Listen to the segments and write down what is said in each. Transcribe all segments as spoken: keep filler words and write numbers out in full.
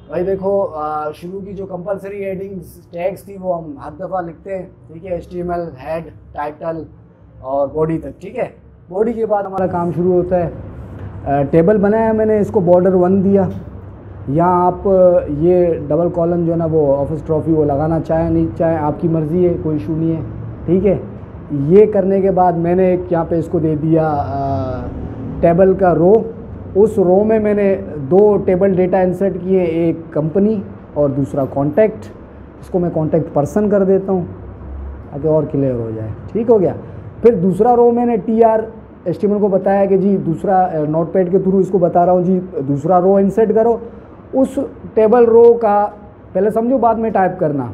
भाई देखो, आ, शुरू की जो कंपलसरी हेडिंग्स टैग्स थी वो हम हर दफ़ा लिखते हैं, ठीक है। H T M L, head, title और बॉडी तक, ठीक है। बॉडी के बाद हमारा काम शुरू होता है। टेबल बनाया मैंने, इसको बॉर्डर वन दिया। यहाँ आप ये डबल कॉलम जो है ना वो ऑफिस ट्रॉफी वो लगाना चाहे नहीं चाहे आपकी मर्ज़ी है, कोई इशू नहीं है, ठीक है। ये करने के बाद मैंने एक यहाँ पे इसको दे दिया आ, टेबल का रो। उस रो में मैंने दो टेबल डेटा इंसर्ट किए, एक कंपनी और दूसरा कॉन्टैक्ट। इसको मैं कॉन्टैक्ट पर्सन कर देता हूँ ताकि और क्लियर हो जाए, ठीक हो गया। फिर दूसरा रो मैंने टी आर एस्टिमेट को बताया कि जी दूसरा नोट पैड के थ्रू इसको बता रहा हूँ जी दूसरा रो इंसर्ट करो। उस टेबल रो का पहले समझो, बाद में टाइप करना।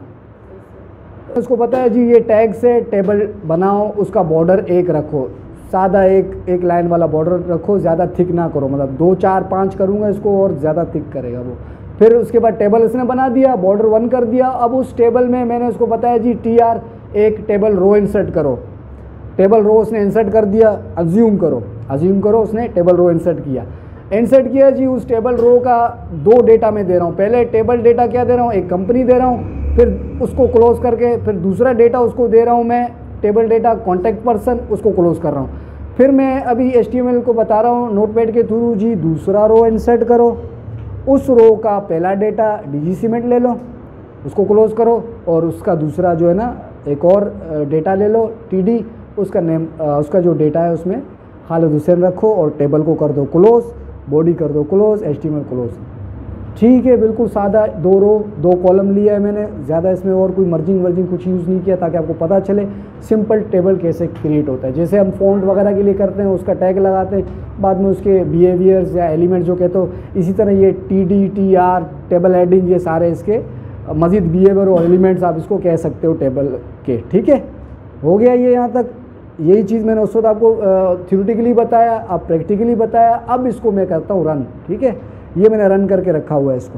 इसको पता है जी ये टैग से टेबल बनाओ, उसका बॉर्डर एक रखो, सादा एक एक लाइन वाला बॉर्डर रखो, ज़्यादा थिक ना करो, मतलब दो चार पाँच करूँगा इसको और ज़्यादा थिक करेगा वो। फिर उसके बाद टेबल इसने बना दिया, बॉर्डर वन कर दिया। अब उस टेबल में मैंने उसको बताया जी टी आर एक टेबल रो इंसर्ट करो। टेबल रो उसने इंसर्ट कर दिया। अज्यूम करो अज्यूम करो उसने टेबल रो इंसर्ट किया इंसर्ट किया जी। उस टेबल रो का दो डेटा मैं दे रहा हूँ। पहले टेबल डेटा क्या दे रहा हूँ, एक कंपनी दे रहा हूँ, फिर उसको क्लोज करके फिर दूसरा डेटा उसको दे रहा हूँ मैं, टेबल डेटा कॉन्टैक्ट पर्सन, उसको क्लोज कर रहा हूँ। फिर मैं अभी एच टी एम एल को बता रहा हूँ नोटपैड के थ्रू जी दूसरा रो इंसर्ट करो। उस रो का पहला डेटा डीजी सीमेंट ले लो, उसको क्लोज करो, और उसका दूसरा जो है ना एक और डेटा ले लो टीडी, उसका नेम उसका जो डेटा है उसमें खालिद हुसैन रखो और टेबल को कर दो क्लोज, बॉडी कर दो close, H T M L close. ठीक है, बिल्कुल सादा, दो रो दो कॉलम लिया है मैंने, ज़्यादा इसमें और कोई मर्जिंग वर्जिंग कुछ यूज़ नहीं किया, ताकि आपको पता चले सिंपल टेबल कैसे क्रिएट होता है। जैसे हम फ़ॉन्ट वगैरह के लिए करते हैं, उसका टैग लगाते हैं, बाद में उसके बिहेवियर्स या एलिमेंट जो कहते हो, इसी तरह ये T D T R table heading, ये सारे इसके मज़ीद बिहेवियर और एलिमेंट्स आप इसको कह सकते हो टेबल के। ठीक है, हो गया ये यहाँ तक। यही चीज़ मैंने उस वक्त आपको थ्योरेटिकली बताया, अब प्रैक्टिकली बताया। अब इसको मैं करता हूँ रन। ठीक है, ये मैंने रन करके रखा हुआ है। इसको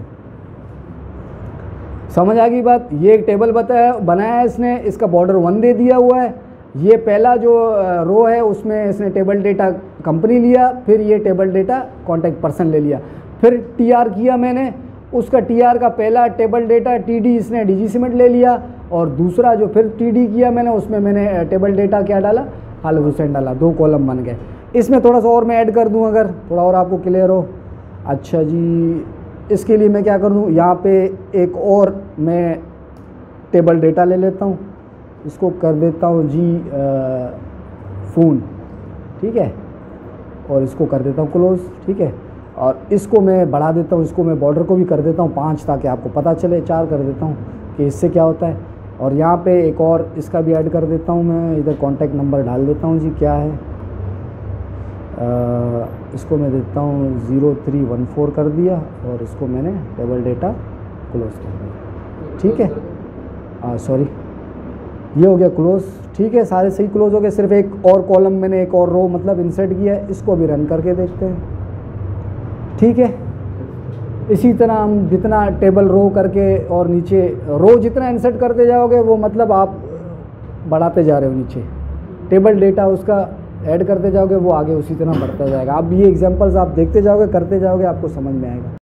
समझ आ गई बात। ये एक टेबल बताया बनाया है इसने, इसका बॉर्डर वन दे दिया हुआ है। ये पहला जो रो है उसमें इसने टेबल डेटा कंपनी लिया, फिर ये टेबल डेटा कॉन्टैक्ट पर्सन ले लिया, फिर टी आर किया मैंने, उसका टी आर का पहला टेबल डेटा टी डी इसने डी जी सीमेंट ले लिया, और दूसरा जो फिर टी डी किया मैंने उसमें मैंने टेबल डेटा क्या डाला, खालिद हुसैन डाला। दो कॉलम बन गए। इसमें थोड़ा सा और मैं ऐड कर दूं अगर थोड़ा और आपको क्लियर हो। अच्छा जी, इसके लिए मैं क्या कर दूं, यहाँ पे एक और मैं टेबल डेटा ले लेता हूँ, इसको कर देता हूँ जी फ़ोन। ठीक है, और इसको कर देता हूँ क्लोज। ठीक है, और इसको मैं बढ़ा देता हूँ, इसको मैं बॉर्डर को भी कर देता हूँ पाँच, ताकि आपको पता चले। चार कर देता हूँ कि इससे क्या होता है। और यहाँ पे एक और इसका भी ऐड कर देता हूँ मैं, इधर कॉन्टैक्ट नंबर डाल देता हूँ जी, क्या है आ, इसको मैं देता हूँ ज़ीरो थ्री वन फोर कर दिया, और इसको मैंने टेबल डेटा क्लोज कर दिया। ठीक है, हाँ सॉरी, ये हो गया क्लोज। ठीक है, सारे सही क्लोज हो गए। सिर्फ एक और कॉलम मैंने एक और रो मतलब इंसर्ट किया है, इसको भी रन करके देखते हैं। ठीक है, इसी तरह हम जितना टेबल रो करके और नीचे रो जितना इंसर्ट करते जाओगे वो मतलब आप बढ़ाते जा रहे हो, नीचे टेबल डेटा उसका ऐड करते जाओगे, वो आगे उसी तरह बढ़ता जाएगा। आप ये एग्जांपल्स आप देखते जाओगे, करते जाओगे, आपको समझ में आएगा।